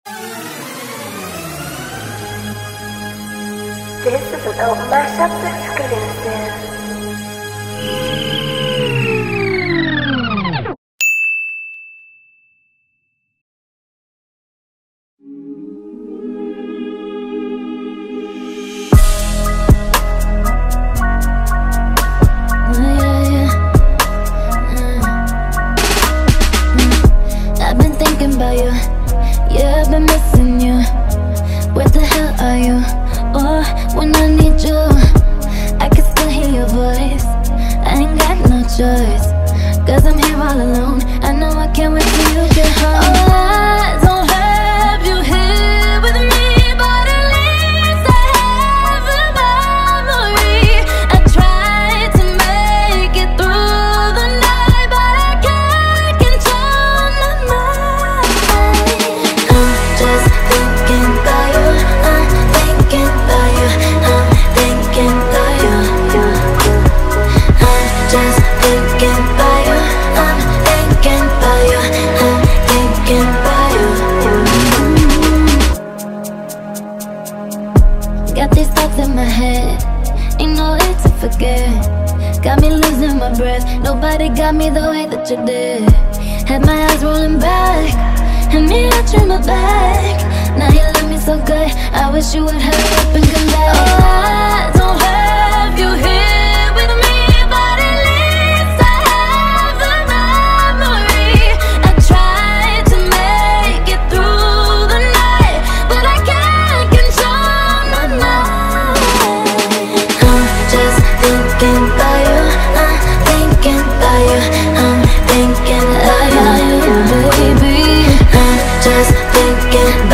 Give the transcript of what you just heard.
This is an old mashup exclusive. I've been thinking about you. Yeah, I've been missing you. Where the hell are you? Oh, when I need you, I can still hear your voice. I ain't got no choice, 'cause I'm here all alone. I know I can't wait till you get home. Oh, I don't have you here with me, but at least I have a memory. I tried to make it through the night, but I can't control my mind. I'm just thinking about you. I'm thinking about you. I'm thinking about you. I'm just thinking about you. I'm thinking about you. I'm thinking about you. Got these thoughts in my head, ain't no way to forget. Got me losing my breath. Nobody got me the way that you did. Had my eyes rolling back, and me I turn my back. Now you love me so good, I wish you would hurry up and come back. Oh, I don't have you here with me, but at least I have a memory. I tried to make it through the night, but I can't control my mind. I'm just thinking about you. I'm thinking about you. I'm thinking about you, baby. I'm just thinking